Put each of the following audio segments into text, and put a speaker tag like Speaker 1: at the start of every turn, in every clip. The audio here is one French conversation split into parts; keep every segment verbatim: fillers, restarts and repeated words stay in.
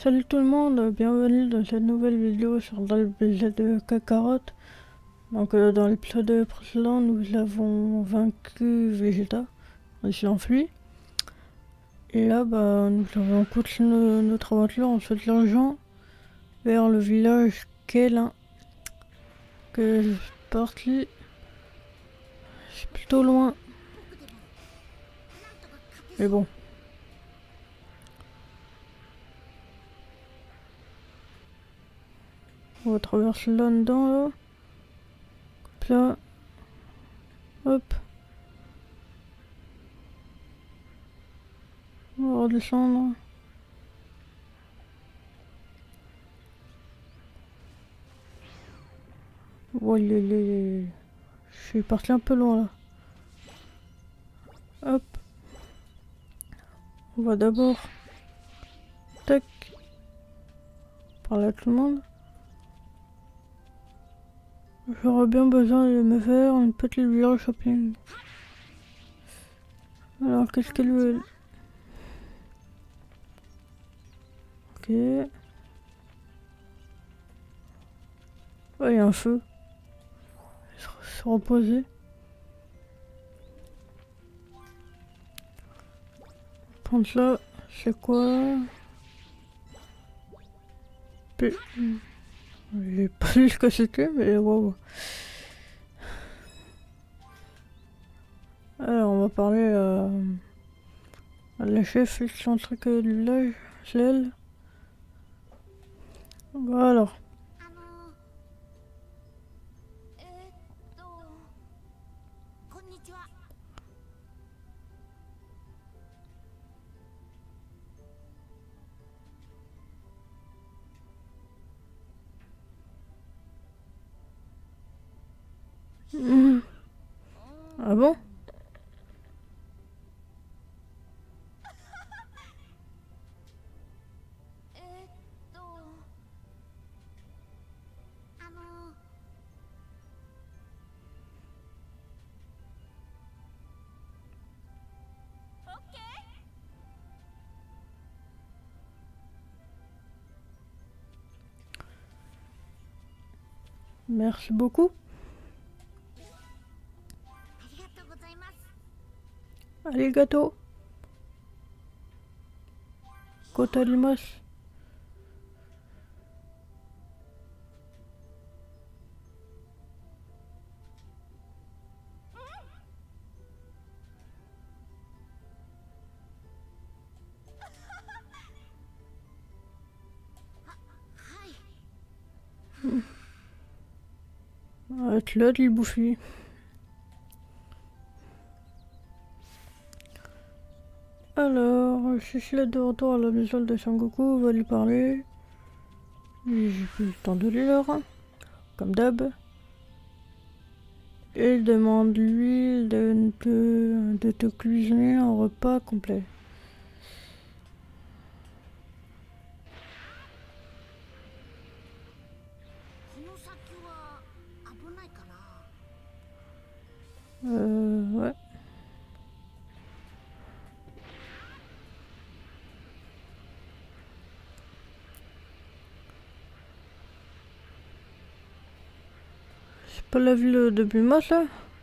Speaker 1: Salut tout le monde, bienvenue dans cette nouvelle vidéo sur Dragon Ball Z Kakarot. Donc euh, dans l'épisode précédent, nous avons vaincu Vegeta, il s'est enfui. Et là, bah, nous avons continué notre aventure en se dirigeant vers le village Kélin. Que je suis parti, c'est plutôt loin. Mais bon. On va traverser là-dedans, là. Hop là. Hop. On va redescendre. Oh, il est, il est... Je suis parti un peu loin, là. Hop. On va d'abord... Tac. Parler à tout le monde. J'aurais bien besoin de me faire une petite village shopping. Alors, qu'est-ce qu'elle veut? Ok. Oh, il y a un feu. Se, se reposer. Prendre ça, c'est quoi? P... J'ai pas vu ce que c'était, mais waouh. Alors, on va parler euh, à la chef excentrique du village, c'est elle. Voilà. Mmh. Ah bon? Merci beaucoup. Arigato. Gozaimasu. Arrête là de le bouffer. Alors, je suis là de retour à la maison de Sangoku, on va lui parler. J'ai plus le temps de lire, comme d'hab. Et demande-lui de, de, de te cuisiner un repas complet. Euh, ouais. C'est pas la ville de Bulma, ça?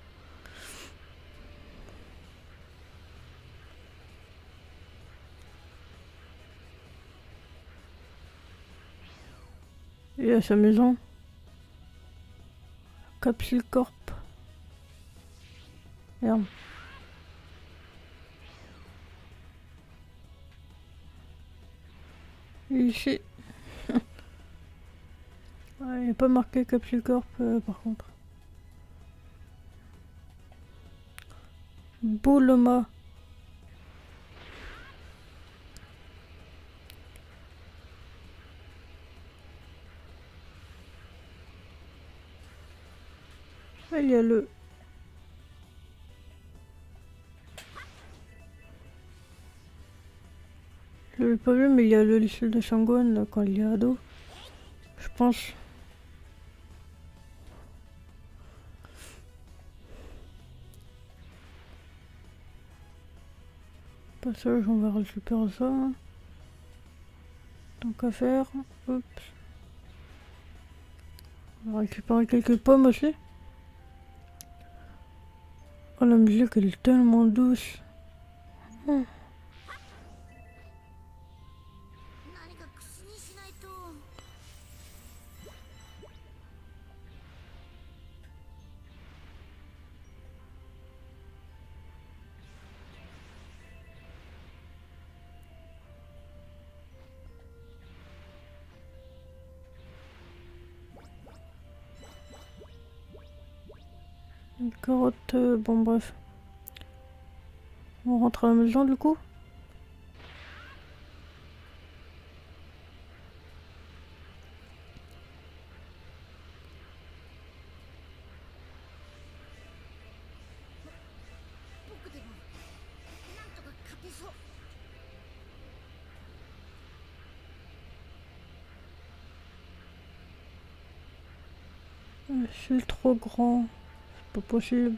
Speaker 1: Il a sa maison. Capsule Corp. Merde. Ici. Ah, il n'y a pas marqué Capsule Corp euh, par contre. Bulma. Ah, il y a le... Je l'ai pas vu, mais il y a le lycée de Shangon là, quand il est ado. Je pense. Passage, on va récupérer ça. Tant qu'à faire. Oups. On va récupérer quelques pommes aussi. Oh, la musique elle est tellement douce. Oh. Une carotte, euh, bon bref. On rentre à la maison du coup. Je suis trop grand. C'est pas possible.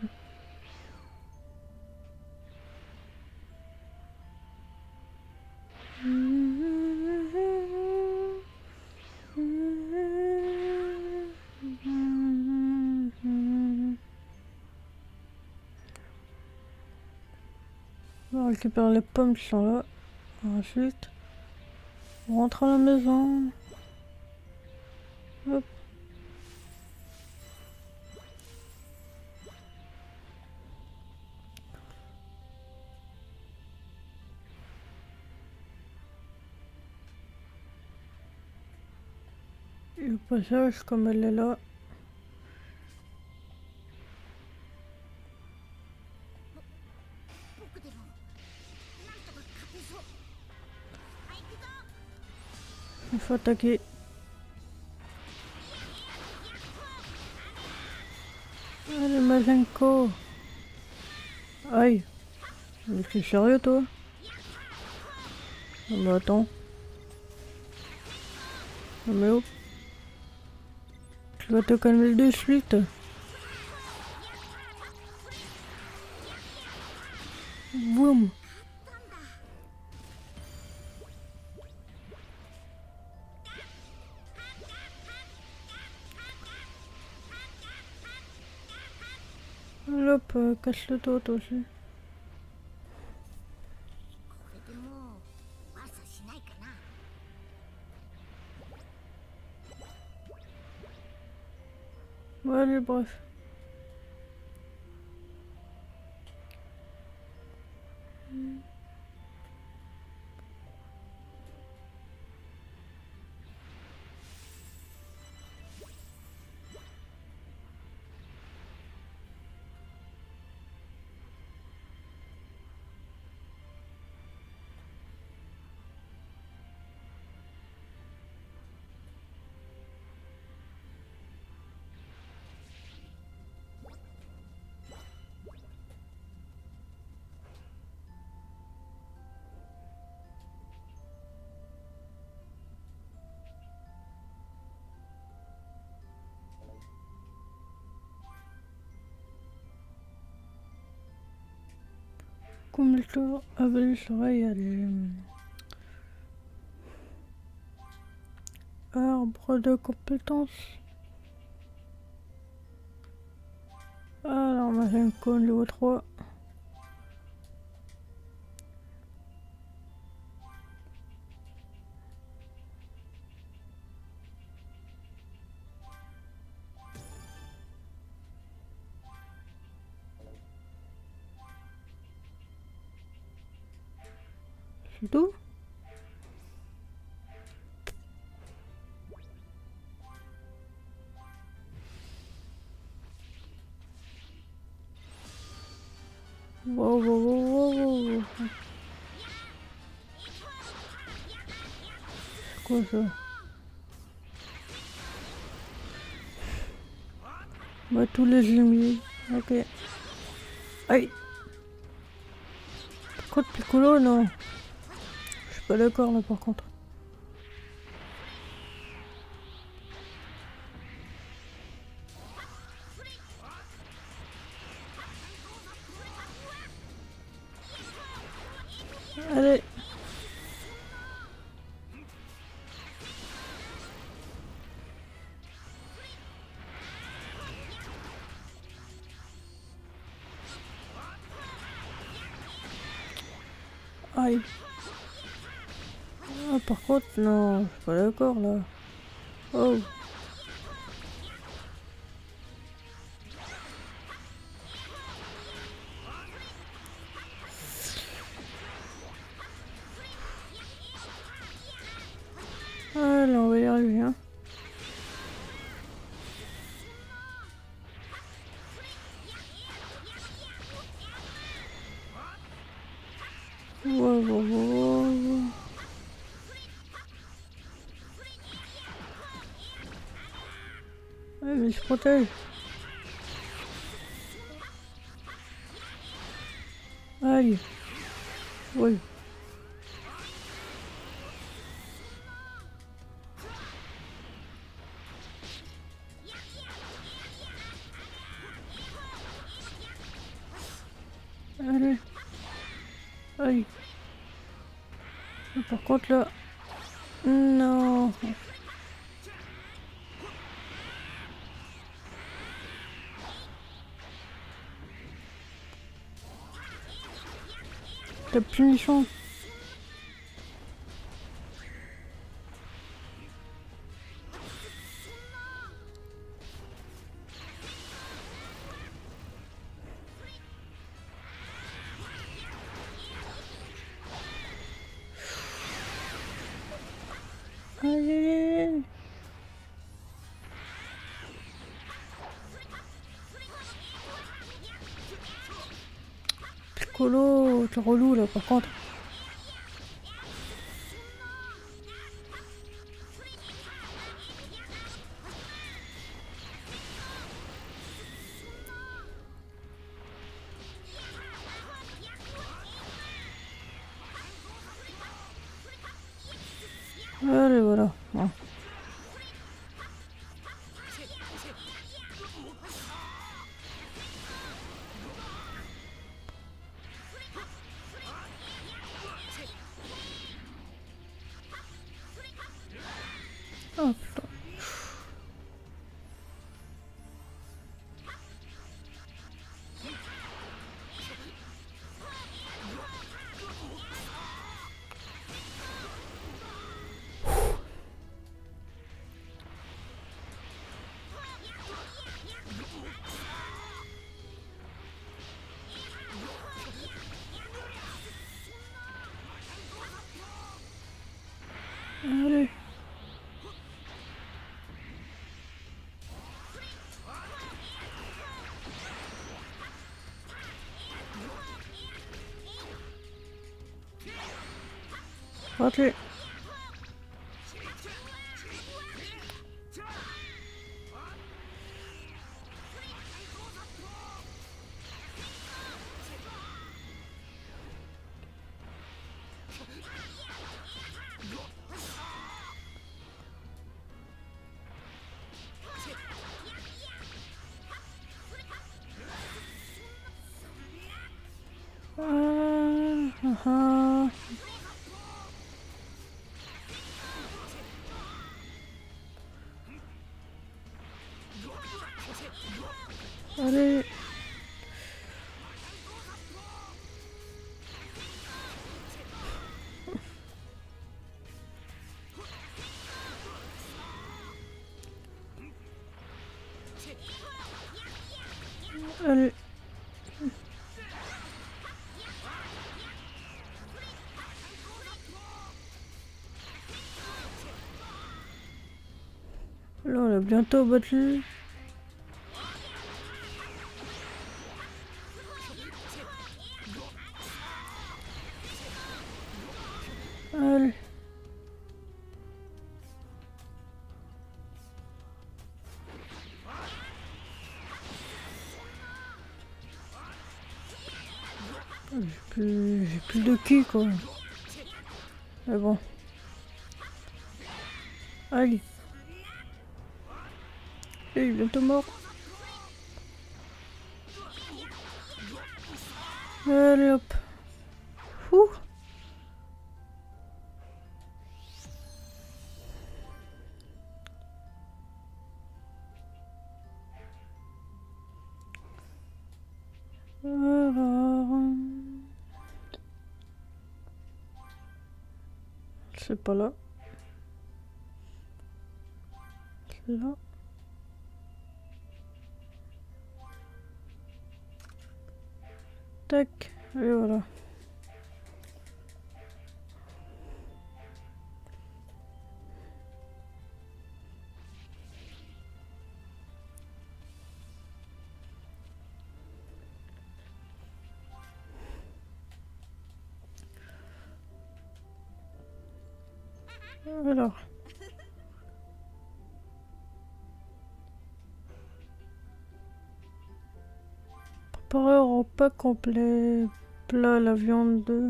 Speaker 1: On récupère les pommes qui sont là. Ensuite, on rentre à la maison. Hop. Et le passage, comme elle est là. Il faut attaquer. Allez, Mazenko. Aïe. Mais tu es sérieux, toi? Non, mais attends. Non, mais oh. Tu vas te calmer de suite. Boum. Hop, euh, casse le dos, toi aussi. Ouais, allez, bref. Comme le tour avec les oreilles, il y a des arbres de compétences. Alors, on a un con niveau trois. C'est tout? Wow, wow, wow, wow, wow. C'est quoi ça? Bah, tous les ennemis. Ok. Aïe. Quoi de Piccolo? Non. Je suis pas d'accord là par contre. Allez. Aïe. Ah, par contre, non, je suis pas d'accord là. Oh. Allez, on va y arriver, hein. Wow, wow, wow, wow. Ouais, mais il se protège. Allez. Oui. Allez. Aïe. Par contre là... Non. T'as punition. Allez. Piccolo, t'es relou là par contre. Allez, voilà. Bon. Oh putain. Allez. Rate. Ah, ah, ah. Allez. Allez. Là, on a bientôt battu. Allez. J'ai plus... J'ai plus de ki quoi. Mais bon. Allez. Il est bientôt mort. Allez hop. Ouh. Alors... C'est pas là. C'est là. Tac, et voilà. Alors. Préparer un repas complet. Plat, la viande de...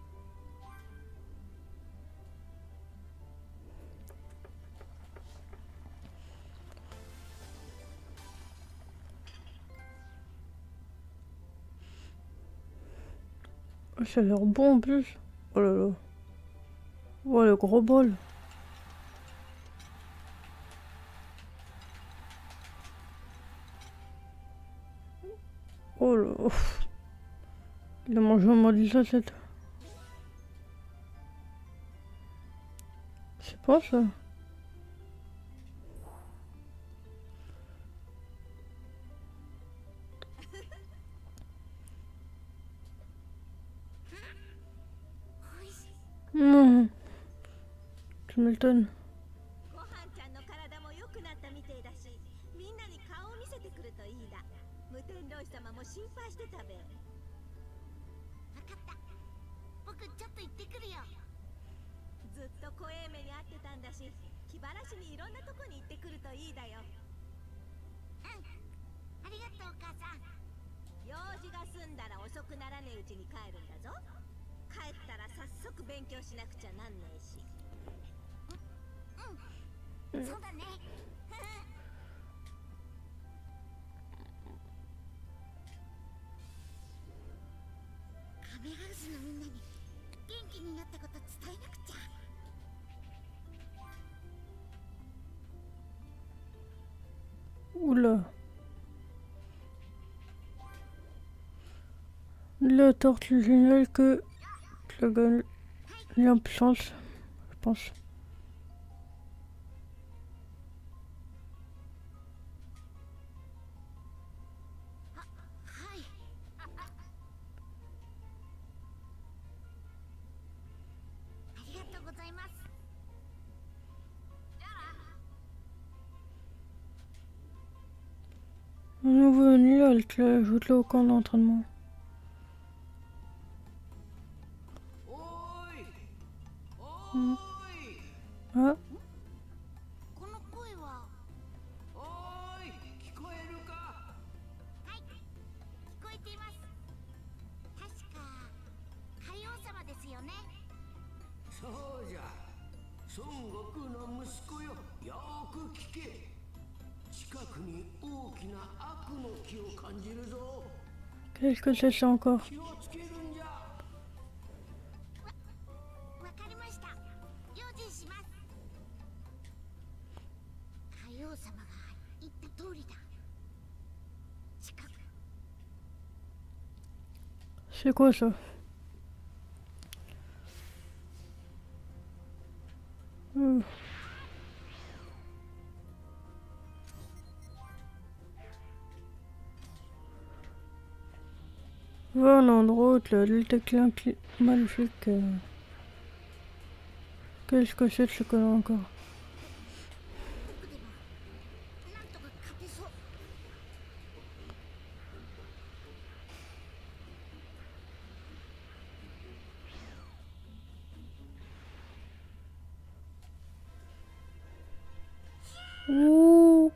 Speaker 1: Oh, ça a l'air bon en plus. Oh là là. Oh le gros bol. Oh là. Il a mangé un mot de ça, cette... C'est pas ça. Mmh. Tu m'étonnes. Oula. La tortue géniale que la gueule est en puissance, je pense. Un nouveau venu, ajoute-le au camp d'entraînement. Hmm. Ah. Qu'est-ce que c'est ça encore? C'est quoi ça? euh. Va à un endroit où tu as détecté un clip maléfique. Euh... Qu'est-ce que c'est de ce collant encore? Ouh.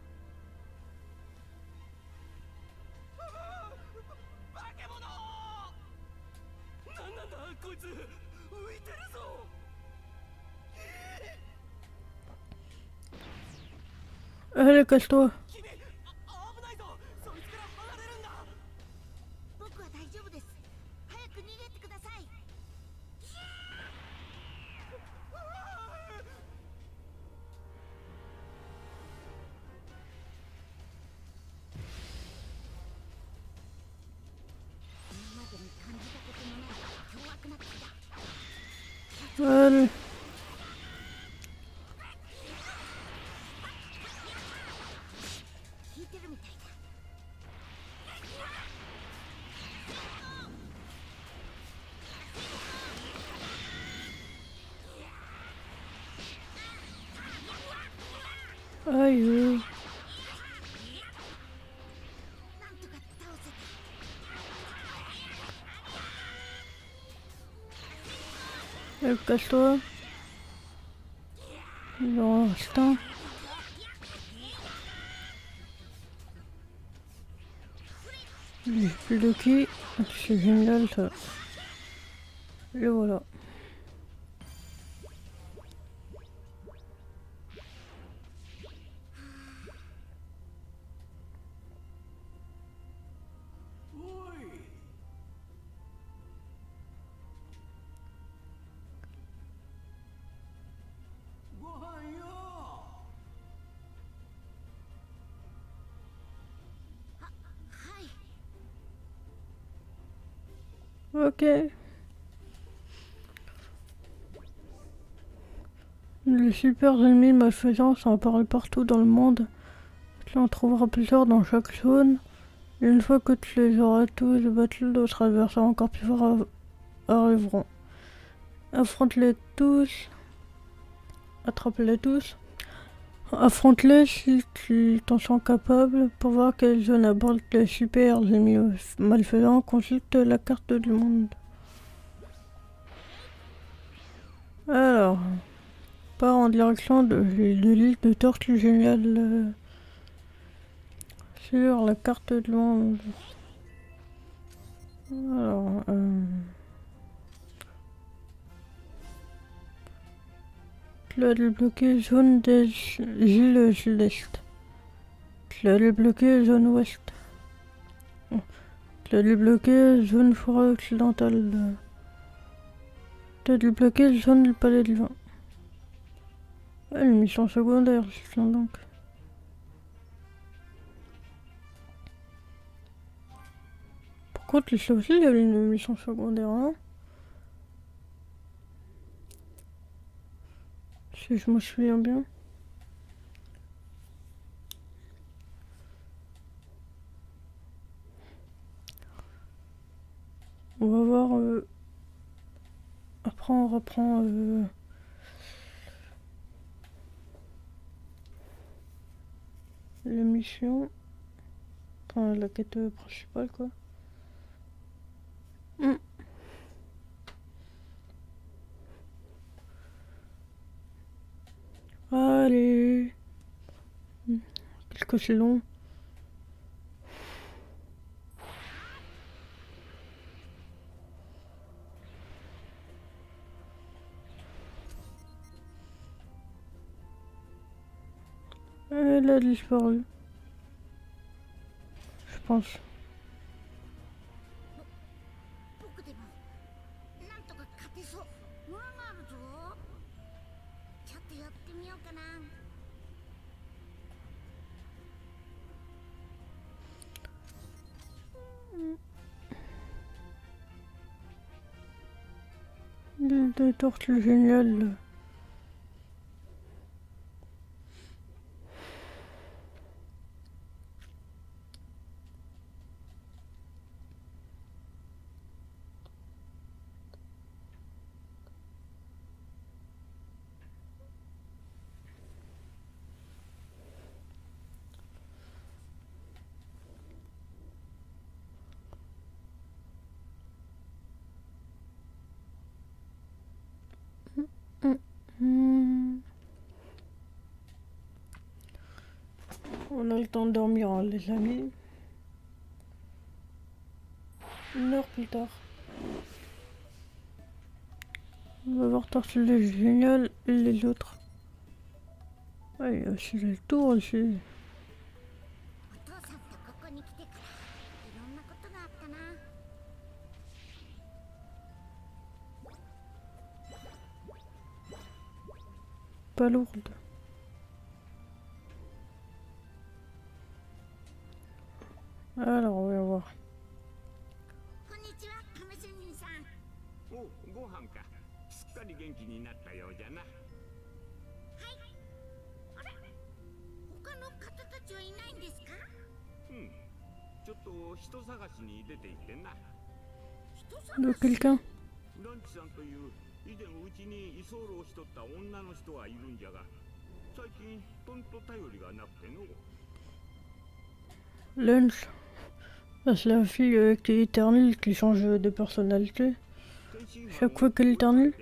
Speaker 1: Allez, casse-toi. Allez. Aïe. Euh, casse-toi. Dans l'instant. J'ai plus de qui. C'est génial ça. Et voilà. Ok. Les super ennemis malfaisants sont apparus partout dans le monde. Tu en trouveras plusieurs dans chaque zone. Et une fois que tu les auras tous battus, d'autres adversaires encore plus forts arriveront. Affronte-les tous. Attrape-les tous. Affronte-les si tu t'en sens capable. Pour voir quelle zone aborde les super ennemis malfaisants, consulte la carte du monde. Alors, part en direction de, de l'île de Tortue Géniale euh, sur la carte du monde. Alors, euh, tu as débloqué zone des îles sud-est. Tu as débloqué zone ouest. Tu as débloqué zone forêt occidentale. Tu as débloqué zone du palais du vin. Ah, une mission secondaire, c'est donc. Par contre, ça aussi, il y avait une mission secondaire, hein. Si je me souviens bien. On va voir. Euh... Après, on reprend. Euh... La mission. Enfin, la quête principale, quoi. Mm. Allez. Qu'est-ce que c'est long. Elle a disparu. Je pense. Des tortues géniales. Mmh. On a le temps de dormir, hein, les amis. Une heure plus tard. On va voir Tortue Géniale et les autres. Ouais, il y a aussi les tours ici. Pas lourde. Alors, on va voir. De quelqu'un. Lunch. Bah, c'est la fille euh, qui est éternelle qui change de personnalité. Chaque fois qu'elle éternelle.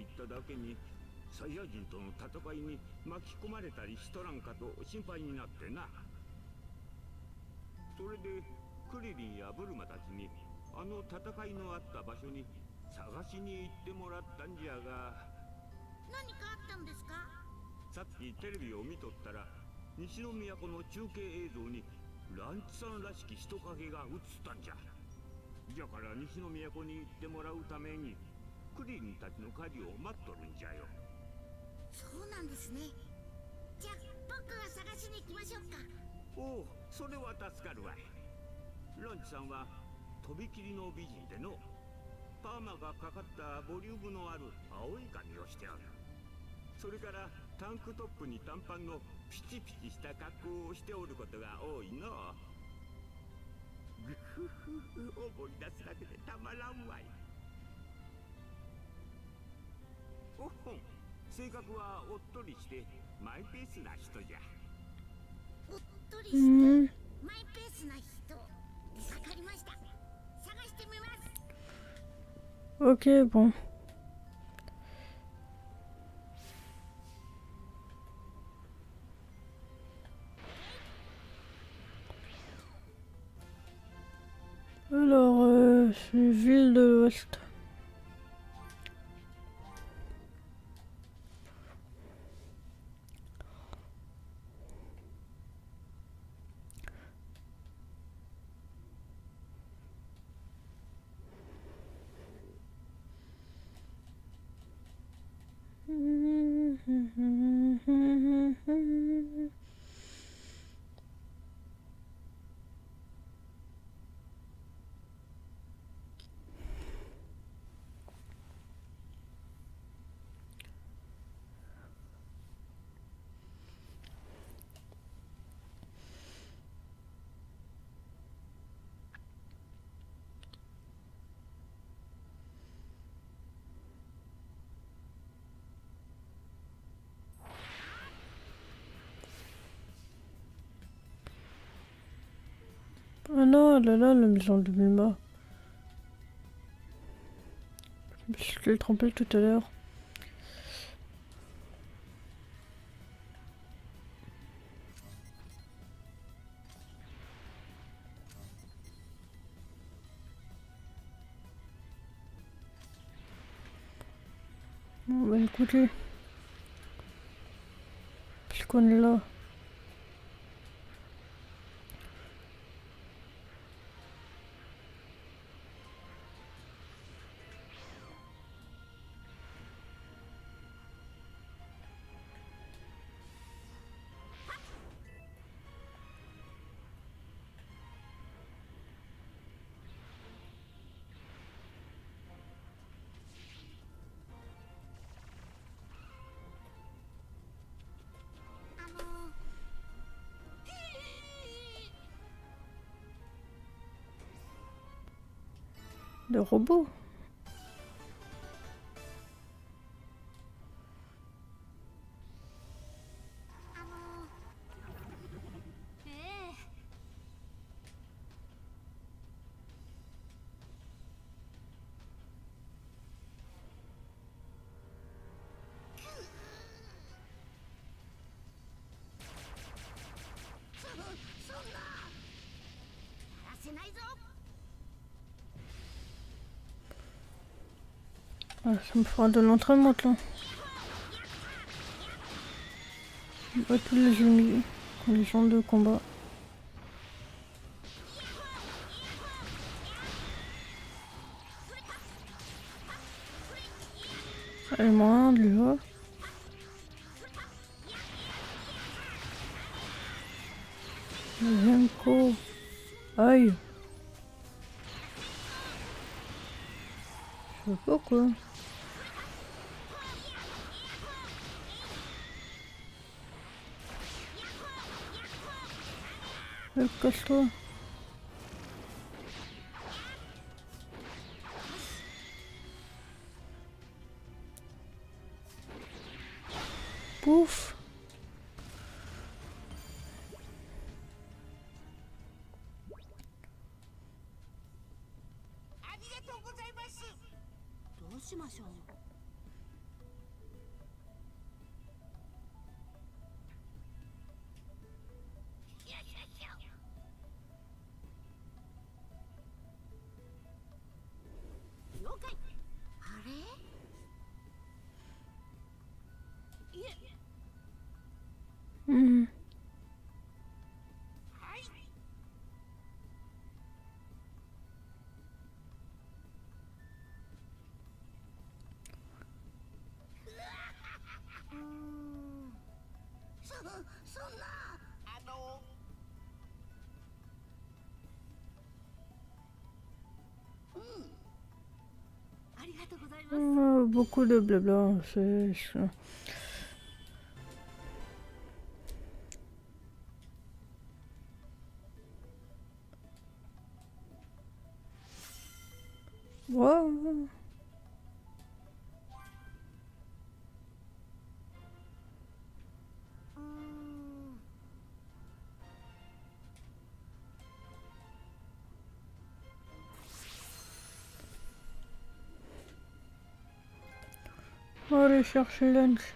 Speaker 2: あの戦いのあった場所に探しに行ってもらったんじゃが、何かあったんですか？さっきテレビを見とったら西の都の中継映像にランチさんらしき人影が映ったんじゃ。じゃから西の都に行ってもらうためにクリリンたちの帰りを待っとるんじゃよ。そうなんですね。じゃあ僕が探しに行きましょうか。おお、それは助かるわい。ランチさんはとびきりの美人での、パーマがかかったボリュームのある青い髪をしておる。それからタンクトップに短パンのピチピチした格好をしておることが多いの。ぐふふ、思い出すだけでたまらんわい。おっほん、性格はおっとりしてマイペースな人じゃ。おっとりしてマイペースな人、わかりました。
Speaker 1: Ok, bon. Alors, euh, c'est ville de l'Ouest. Ah non, là là, la maison de Bulma. Je l'ai trompé tout à l'heure. Bon bah écoutez, puisqu'on est là. Le robot. Ah, ça me fera de l'entraînement là. Pas tous les ennemis, les gens de combat. Allez, moi, lui va. Zenko. Aïe. Je sais pas quoi. Euh, casse-toi. Pouf. Euh, beaucoup de blabla, c'est... Ouais. On va aller chercher lunch.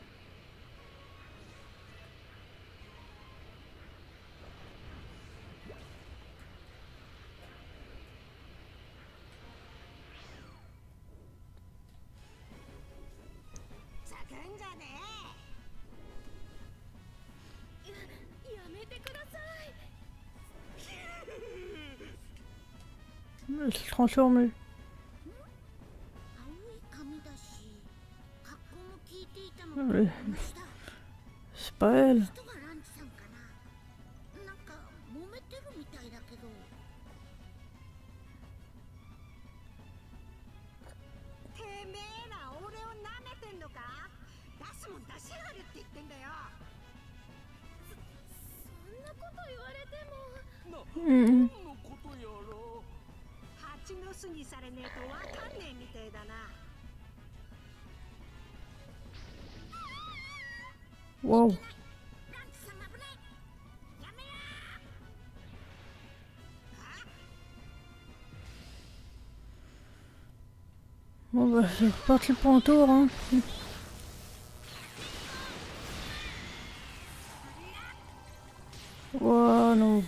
Speaker 1: Elle s'est transformée. Allez. C'est pas elle. Mmh. Wow. Bon bah c'est reparti pour un tour hein. Wow non.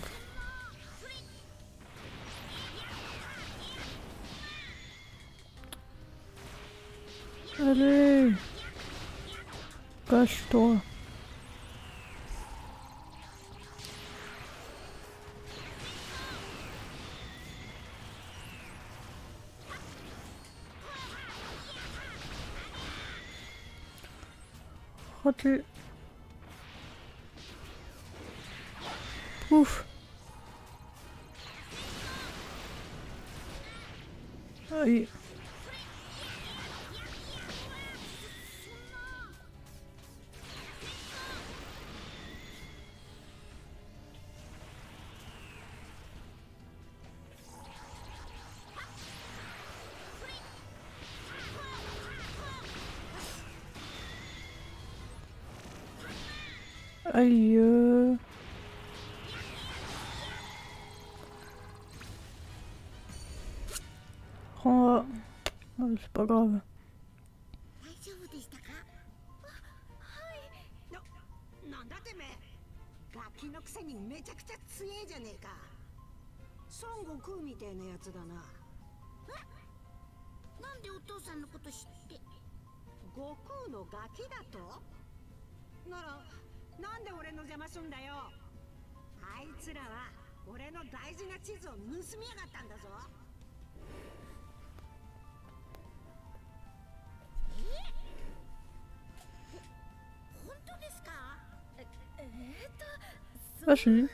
Speaker 1: Allez. Cache-toi. Raté. Ouf. Aïe. Aïe. Oh, c'est pas grave. Ah si.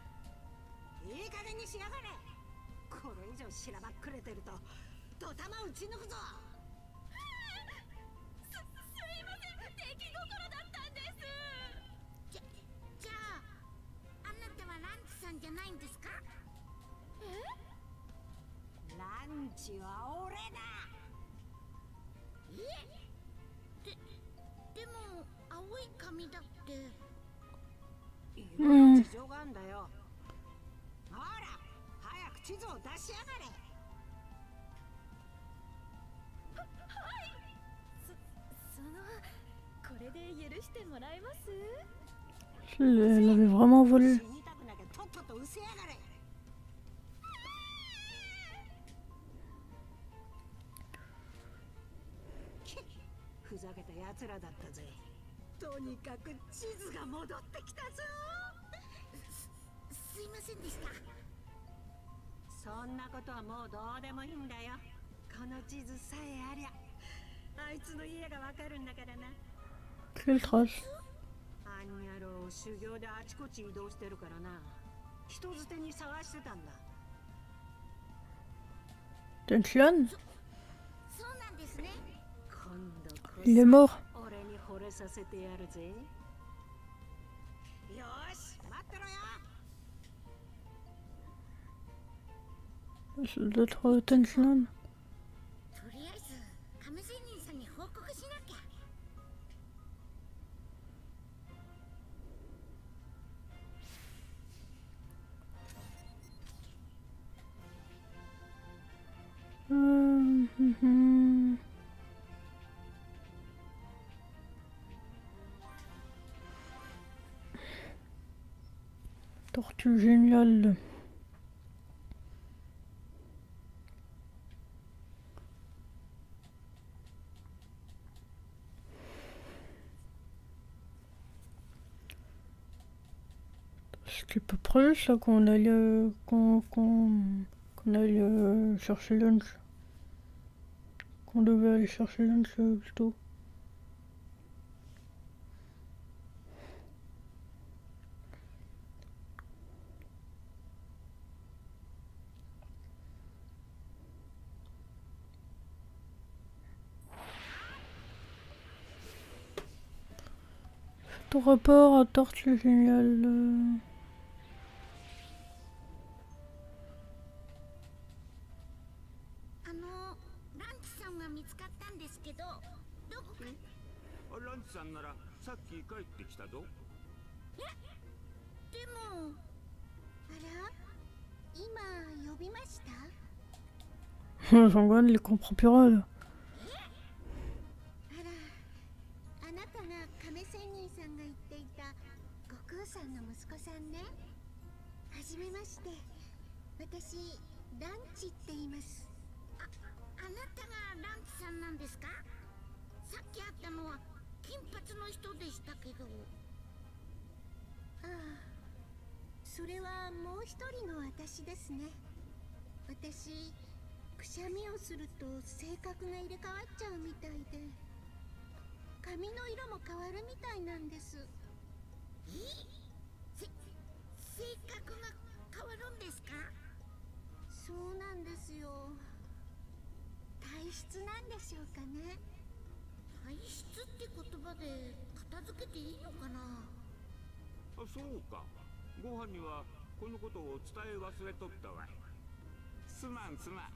Speaker 1: Hmm. Elle avait vraiment volé. Quelle trace? T'es un clone? Il est mort. C'est d'autres Tenshinhan. Hum, hum, hum. Tortue géniale. C'était pas près ça qu'on allait euh, qu'on qu'on qu'on allait euh, chercher lunch. Qu'on devait aller chercher lunch euh, plutôt. Ton rapport à Tortue géniale. Euh...
Speaker 2: ランチさんならさっき帰ってきたぞ。え、でも、あら、今呼びました？
Speaker 1: Jean-Gon, il comprend plus rien là.
Speaker 2: あら、あなたが亀仙人さんが言っていた悟空さんの息子さんね。はじめまして。私、ランチって言います。あ、あなたがランチさんなんですか？さっき会ったのは金髪の人でしたけど。ああ、それはもう一人の私ですね。私、くしゃみをすると性格が入れ替わっちゃうみたいで、髪の色も変わるみたいなんです。え？せ、性格が変わるんですか？そうなんですよ。体質なんでしょうかね。体質って言葉で片付けていいのかな。あ、そうか。ご飯にはこのことを伝え忘れとったわい。すまんすまん。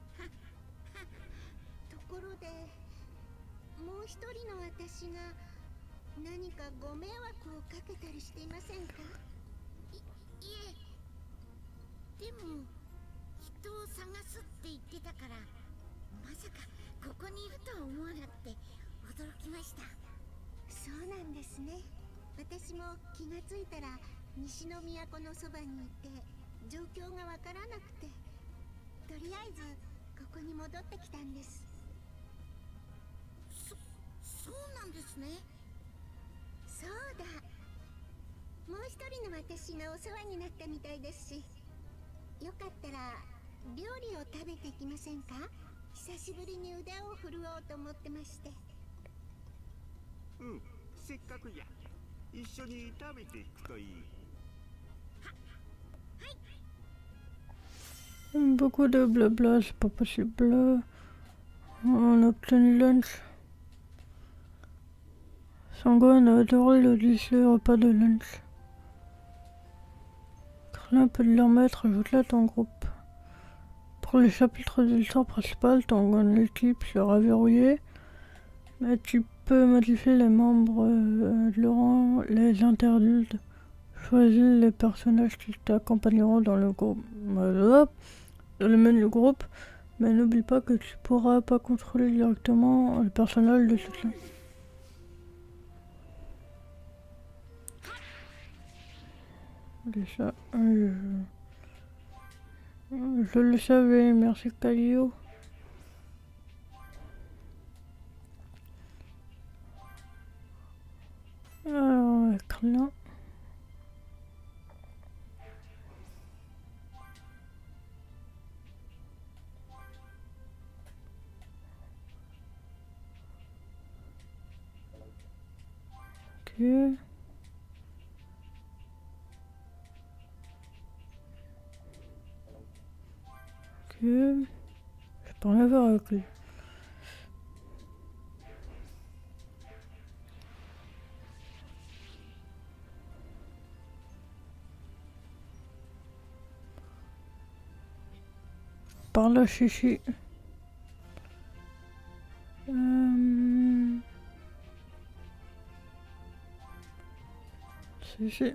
Speaker 2: ところで、もう一人の私が何かご迷惑をかけたりしていませんか？い、いえ。でも人を探すって言ってたから、まさかここにいるとは思わなくて驚きました。そうなんですね。私も気がついたら西の都のそばにいて状況がわからなくて、とりあえずここに戻ってきたんです。そ、そうなんですね。そうだ。もう一人の私がお世話になったみたいですし、よかったら料理を食べていきませんか？久しぶりに腕を振るおうと思ってまして。うん、せっかくじゃ。一緒に食べていくといい。は、はい。
Speaker 1: Beaucoup de blabla, c'est pas possible. On a obtenu lunch. Sangon a adoré le délicieux repas de lunch. Krillin peut le leur mettre, ajoute-la à ton groupe. Pour les chapitres de l'histoire principale, ton l'équipe sera verrouillée, mais tu peux modifier les membres euh, durant les interdultes. Choisis les personnages qui t'accompagneront dans le groupe, euh, dans le menu groupe, mais n'oublie pas que tu pourras pas contrôler directement le personnage de soutien. Déjà, euh, je le savais, merci Kalio. Alors, Krillin. Ok. Ok. Je peux rien voir avec lui. par là, chichi. Euh... Chichi.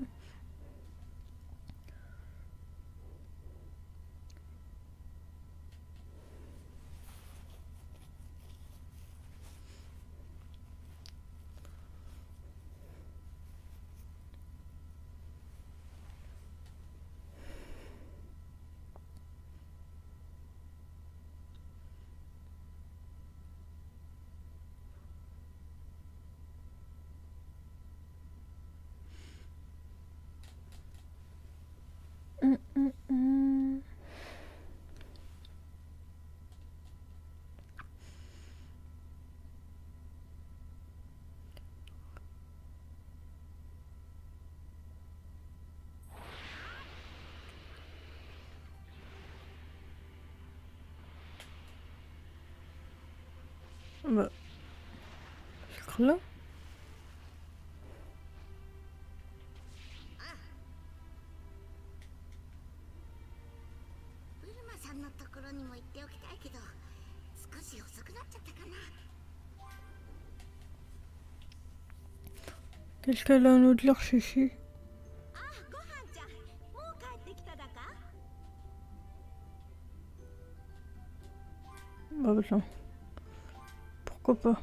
Speaker 1: Hum, hum, hum. Bah, je crois là.
Speaker 3: ブルマさんのところにも行っておきたいけど、少し遅くなっちゃったかな。
Speaker 1: Qu'est-ce qu'elle a à nous dire, chichi?
Speaker 3: あ、ごはんちゃん、もう帰ってきただか？
Speaker 1: Bah, tiens. Pourquoi pas?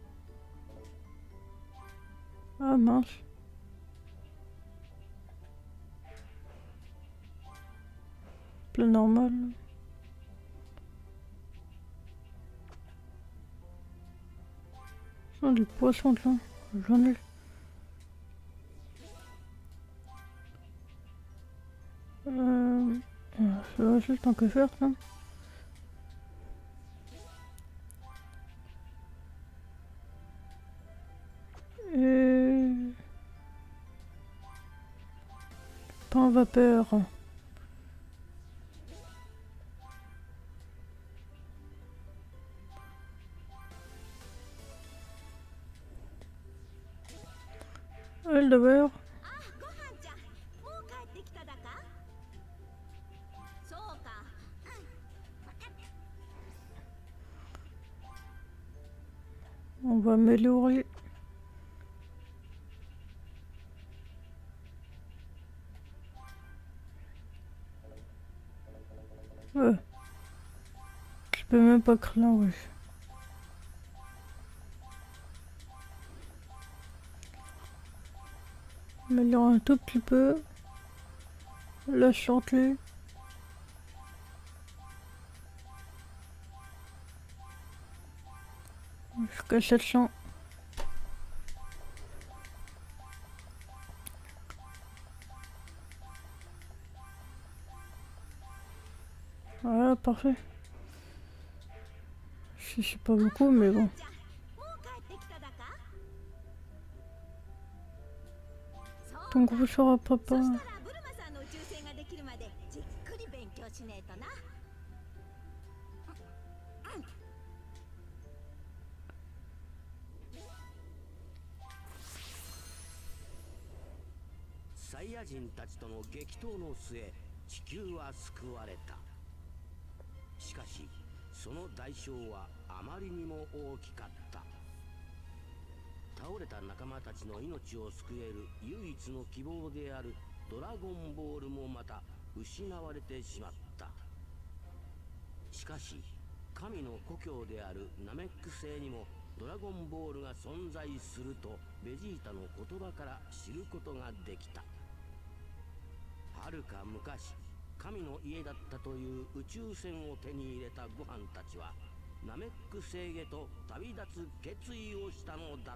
Speaker 1: Ah mince. Plein normal. Oh, des poissons là. J'en ai. Euh... Ça va juste tant que faire ça. Et... Pain vapeur. Elle d'abord.
Speaker 3: あ、ごはんちゃん、もう帰ってきただか？そうか。うん、わかった。
Speaker 1: On va améliorer. Ouais. Je peux même pas craindre, wesh. Améliorer un tout petit peu. La chanter. Jusqu'à sept cents. Voilà, parfait. Je sais pas beaucoup, mais bon. Ton gros sera papa.
Speaker 4: しかしその代償はあまりにも大きかった。倒れた仲間たちの命を救える唯一の希望であるドラゴンボールもまた失われてしまった。しかし神の故郷であるナメック星にもドラゴンボールが存在するとベジータの言葉から知ることができた。はるか昔神の家だったという宇宙船を手に入れたごはんたちはナメック星へと旅立つ決意をしたのだった。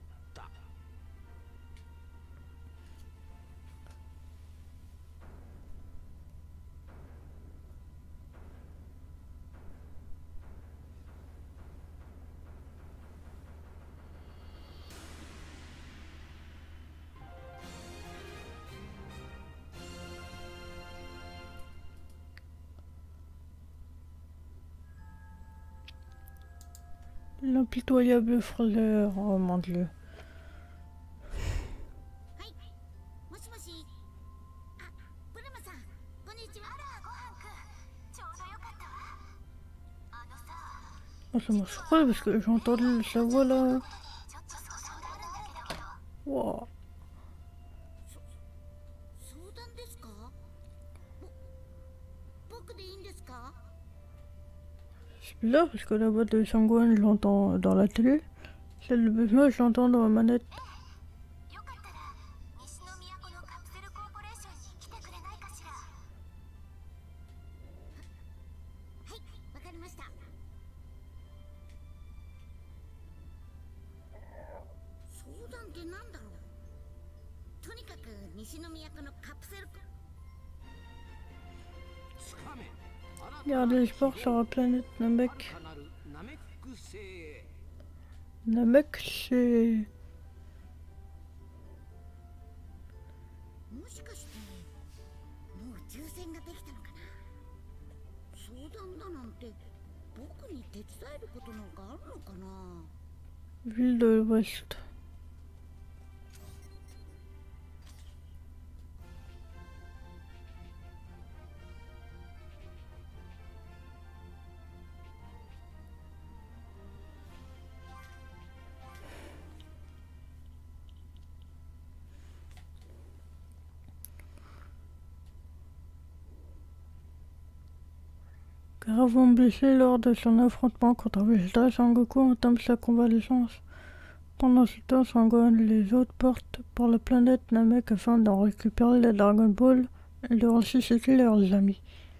Speaker 1: L'impitoyable frôleur, oh mon dieu. Oh, ça m'a surpris parce que j'entends sa voix là. Wow. C'est bizarre parce que la voix de Sangwan je l'entends dans la télé. Celle de Buzma je l'entends dans la manette. Regardez, je pars sur la planète Namek. Namek, c'est... Ville de l'Ouest. Gravement blessé lors de son affrontement contre Vegeta, Sangoku entame sa convalescence. Pendant ce temps, Sangwan et les autres partent pour la planète Namek afin d'en récupérer les Dragon Ball et de ressusciter leurs amis.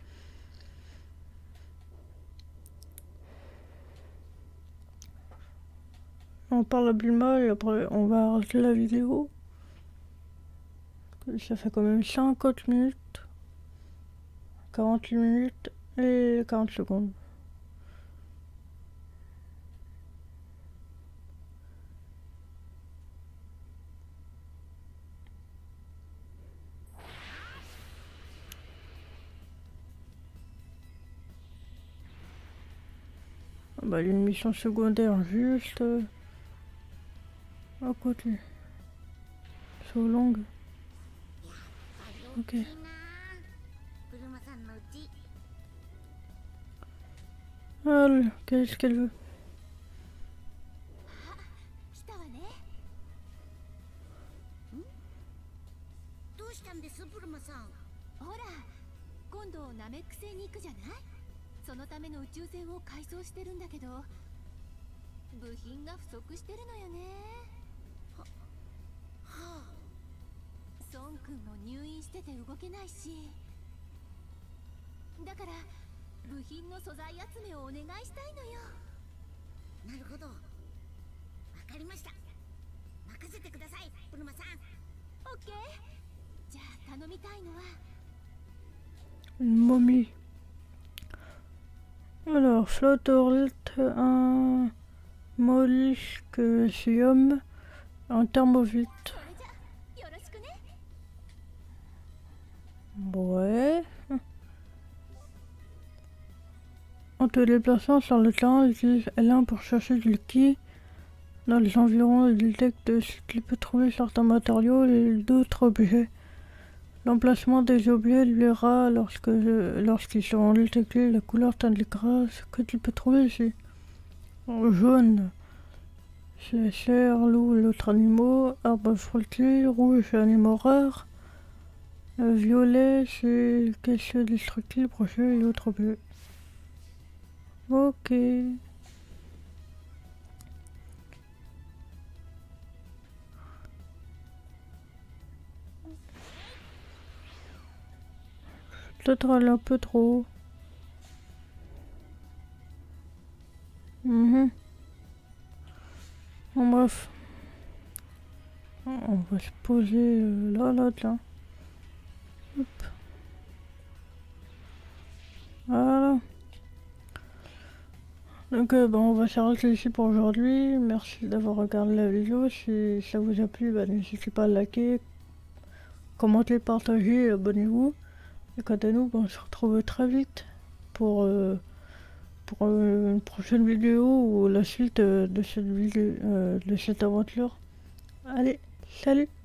Speaker 1: On parle à Bulma et après on va arrêter la vidéo. Ça fait quand même cinquante minutes, quarante-huit minutes et quarante secondes. Bah, il y a une mission secondaire juste euh, à côté. C'est longue. Ok. Allez, qu'est-ce qu'elle veut? Une momie. Alors, Flottort, un mollusque sium, un thermovite. Ouais. En te déplaçant sur le terrain, il utilise L un pour chercher du ki. Dans les environs, il détecte qu'il peut trouver certains matériaux et d'autres objets. L'emplacement des objets lui dira lorsque lorsqu'ils seront détectés la couleur t'indiquera ce que tu peux trouver ici. En jaune, c'est cerf, loup et autres animaux. Arbre fruitier, rouge, animaux rares. Euh, violet, c'est caisse destructible, brochet et autres objets. Ok. Peut-être aller un peu trop. Mmh. Bon, bref. On va se poser euh, là, là, là. Hop. Voilà. Donc euh, bon, on va s'arrêter ici pour aujourd'hui. Merci d'avoir regardé la vidéo. Si ça vous a plu, bah, n'hésitez pas à liker, commenter, partager, abonnez-vous. Et quant à nous, bah, on se retrouve très vite pour, euh, pour euh, une prochaine vidéo ou la suite euh, de cette vidéo, euh, de cette aventure. Allez, salut!